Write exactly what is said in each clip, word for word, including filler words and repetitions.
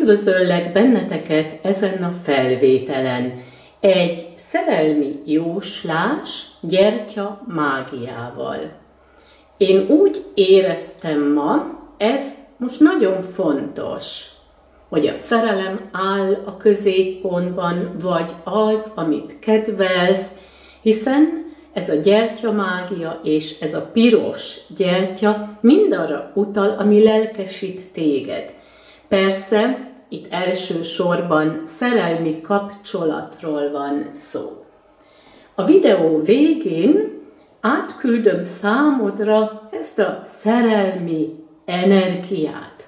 Üdvözöllek benneteket ezen a felvételen. Egy szerelmi jóslás gyertya mágiával. Én úgy éreztem ma, ez most nagyon fontos, hogy a szerelem áll a középpontban, vagy az, amit kedvelsz, hiszen ez a gyertyamágia és ez a piros gyertya mindarra utal, ami lelkesít téged. Persze, itt elsősorban szerelmi kapcsolatról van szó. A videó végén átküldöm számodra ezt a szerelmi energiát.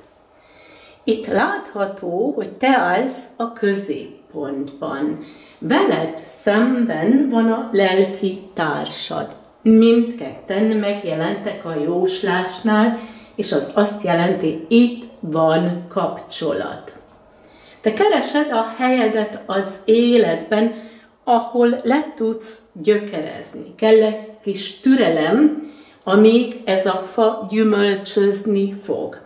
Itt látható, hogy te állsz a középpontban. Veled szemben van a lelki társad. Mindketten megjelentek a jóslásnál, és az azt jelenti, itt van kapcsolat. Te keresed a helyedet az életben, ahol le tudsz gyökerezni. Kell egy kis türelem, amíg ez a fa gyümölcsözni fog.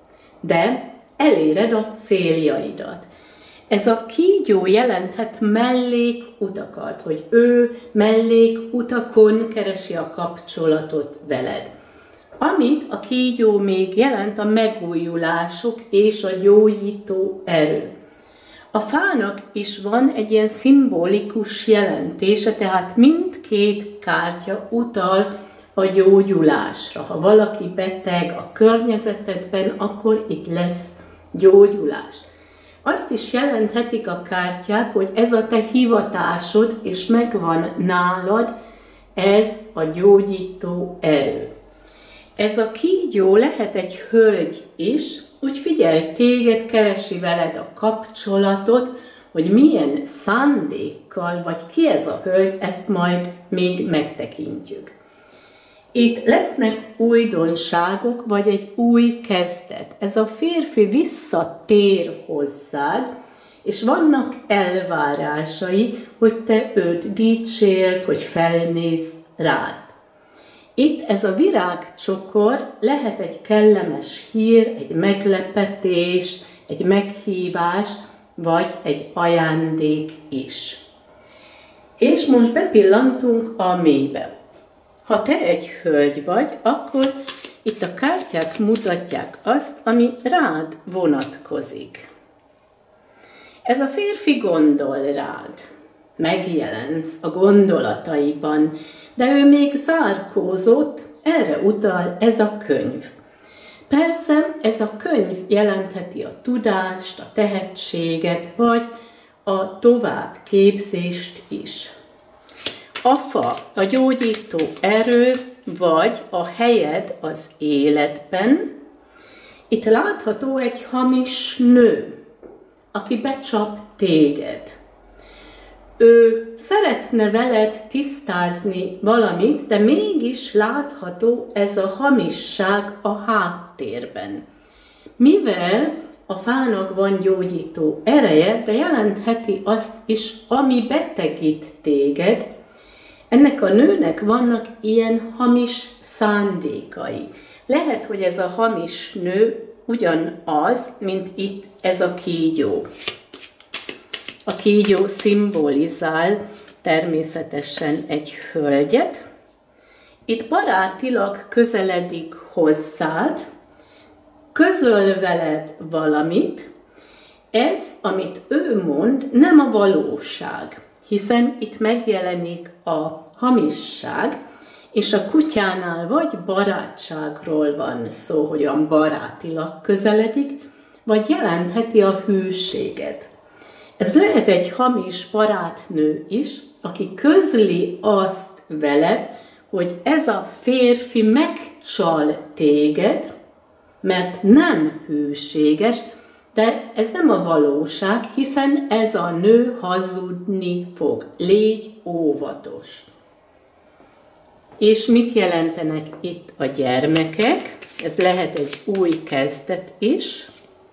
De eléred a céljaidat. Ez a kígyó jelenthet mellékutakat, hogy ő mellékutakon keresi a kapcsolatot veled. Amit a kígyó még jelent, a megújulások és a gyógyító erő. A fának is van egy ilyen szimbolikus jelentése, tehát mindkét kártya utal a gyógyulásra. Ha valaki beteg a környezetedben, akkor itt lesz gyógyulás. Azt is jelenthetik a kártyák, hogy ez a te hivatásod, és megvan nálad ez a gyógyító erő. Ez a kígyó lehet egy hölgy is, úgy figyelj, téged keresi veled a kapcsolatot, hogy milyen szándékkal, vagy ki ez a hölgy, ezt majd még megtekintjük. Itt lesznek újdonságok, vagy egy új kezdet. Ez a férfi visszatér hozzád, és vannak elvárásai, hogy te őt dicsérd, hogy felnézz rád. Itt ez a virágcsokor lehet egy kellemes hír, egy meglepetés, egy meghívás, vagy egy ajándék is. És most bepillantunk a mélybe. Ha te egy hölgy vagy, akkor itt a kártyák mutatják azt, ami rád vonatkozik. Ez a férfi gondol rád, megjelensz a gondolataiban, de ő még zárkózott, erre utal ez a könyv. Persze ez a könyv jelentheti a tudást, a tehetséget, vagy a továbbképzést is. A fa, a gyógyító erő, vagy a helyed az életben. Itt látható egy hamis nő, aki becsap téged. Ő szeretne veled tisztázni valamit, de mégis látható ez a hamisság a háttérben. Mivel a fának van gyógyító ereje, de jelentheti azt is, ami betegít téged, ennek a nőnek vannak ilyen hamis szándékai. Lehet, hogy ez a hamis nő ugyanaz, mint itt ez a kígyó. A kígyó szimbolizál természetesen egy hölgyet. Itt barátilag közeledik hozzád, közöl veled valamit. Ez, amit ő mond, nem a valóság, hiszen itt megjelenik a hamisság, és a kutyánál vagy barátságról van szó, hogy olyan barátilag közeledik, vagy jelentheti a hűséget. Ez lehet egy hamis barátnő is, aki közli azt veled, hogy ez a férfi megcsal téged, mert nem hűséges, de ez nem a valóság, hiszen ez a nő hazudni fog. Légy óvatos. És mit jelentenek itt a gyermekek? Ez lehet egy új kezdet is.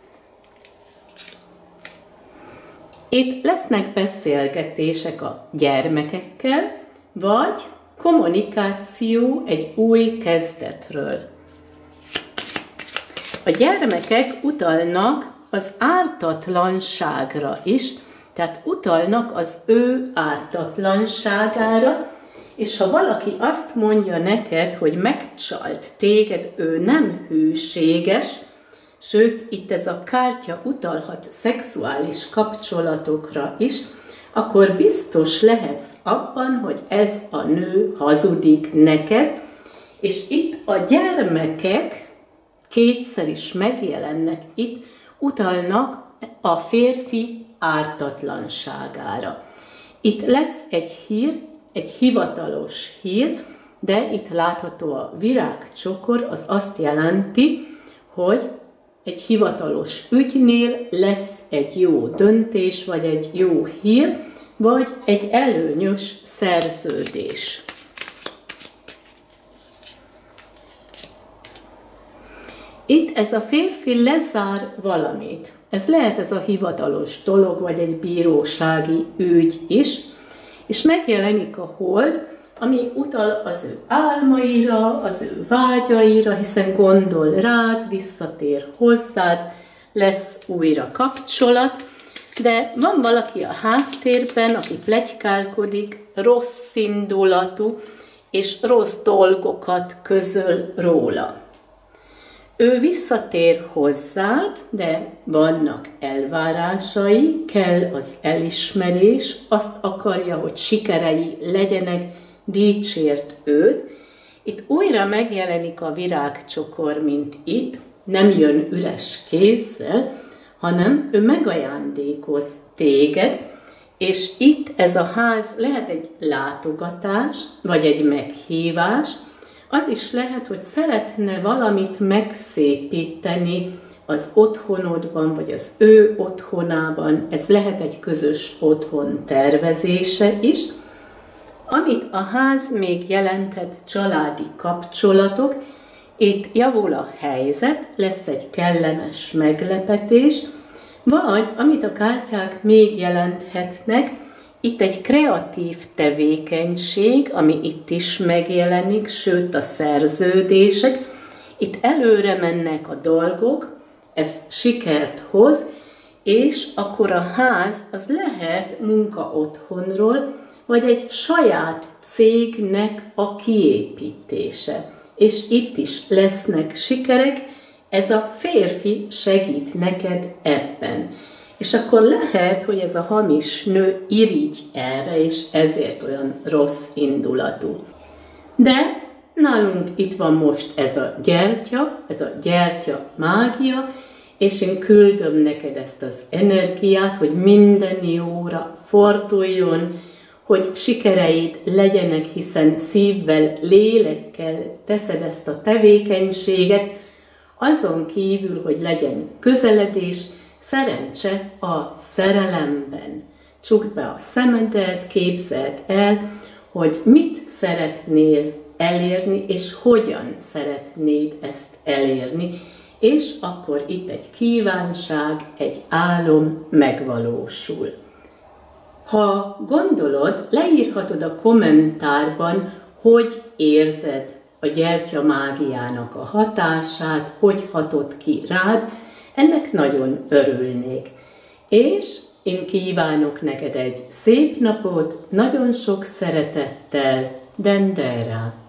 Itt lesznek beszélgetések a gyermekekkel, vagy kommunikáció egy új kezdetről. A gyermekek utalnak az ártatlanságra is, tehát utalnak az ő ártatlanságára, és ha valaki azt mondja neked, hogy megcsalt téged, ő nem hűséges, sőt, itt ez a kártya utalhat szexuális kapcsolatokra is, akkor biztos lehetsz abban, hogy ez a nő hazudik neked, és itt a gyermekek kétszer is megjelennek itt, utalnak a férfi ártatlanságára. Itt lesz egy hír, egy hivatalos hír, de itt látható a virágcsokor, az azt jelenti, hogy egy hivatalos ügynél lesz egy jó döntés, vagy egy jó hír, vagy egy előnyös szerződés. Itt ez a férfi lezár valamit. Ez lehet ez a hivatalos dolog, vagy egy bírósági ügy is, és megjelenik a hold, ami utal az ő álmaira, az ő vágyaira, hiszen gondol rád, visszatér hozzád, lesz újra kapcsolat, de van valaki a háttérben, aki pletykálkodik, rossz indulatú, és rossz dolgokat közöl róla. Ő visszatér hozzád, de vannak elvárásai, kell az elismerés, azt akarja, hogy sikerei legyenek, dicsért őt. Itt újra megjelenik a virágcsokor, mint itt, nem jön üres kézzel, hanem ő megajándékoz téged, és itt ez a ház lehet egy látogatás, vagy egy meghívás, az is lehet, hogy szeretne valamit megszépíteni az otthonodban, vagy az ő otthonában, ez lehet egy közös otthon tervezése is. Amit a ház még jelenthet, családi kapcsolatok, itt javul a helyzet, lesz egy kellemes meglepetés, vagy amit a kártyák még jelenthetnek, itt egy kreatív tevékenység, ami itt is megjelenik, sőt a szerződések, itt előre mennek a dolgok, ez sikert hoz, és akkor a ház az lehet munka otthonról, vagy egy saját cégnek a kiépítése. És itt is lesznek sikerek, ez a férfi segít neked ebben. És akkor lehet, hogy ez a hamis nő irigy erre, és ezért olyan rossz indulatú. De nálunk itt van most ez a gyertya, ez a gyertya mágia, és én küldöm neked ezt az energiát, hogy minden jóra forduljon, hogy sikereid legyenek, hiszen szívvel, lélekkel teszed ezt a tevékenységet, azon kívül, hogy legyen közeledés, szerencse a szerelemben. Csukd be a szemedet, képzeld el, hogy mit szeretnél elérni, és hogyan szeretnéd ezt elérni, és akkor itt egy kívánság, egy álom megvalósul. Ha gondolod, leírhatod a kommentárban, hogy érzed a gyertya mágiának a hatását, hogy hatott ki rád, ennek nagyon örülnék. És én kívánok neked egy szép napot, nagyon sok szeretettel, Dendera.